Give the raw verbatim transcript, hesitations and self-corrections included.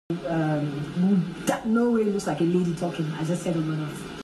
Um, that no way looks like a lady talking. I just said it enough.